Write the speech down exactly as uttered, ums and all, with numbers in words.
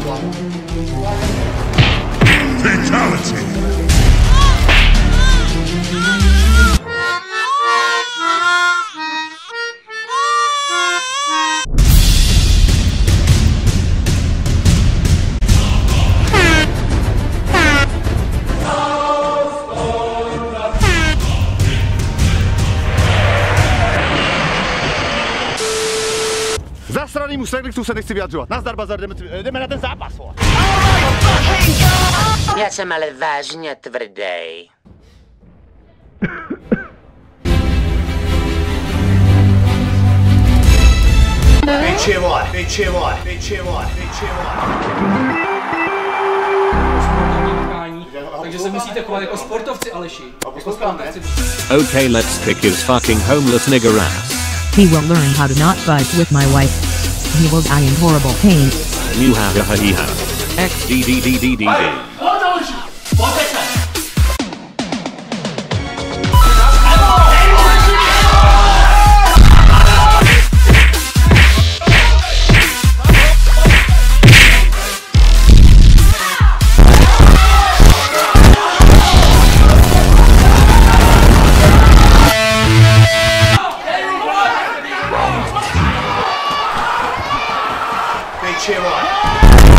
Fatality. Zasranýmu Slegliktu se nechci vyjadřovat. Nazdar, bazar, jdeme, jdeme na ten zápas. Já jsem ale vážně tvrdý. Pičivo, pičivo, pičivo, pičivo. Takže se musíte chovat jako sportovci, Aleši. Jako sportovci. Okay, let's kick his fucking homeless nigger ass. He will learn how to not fight with my wife. He will die in horrible pain. You have a ha he ha. X D D D D D D. Pičivo.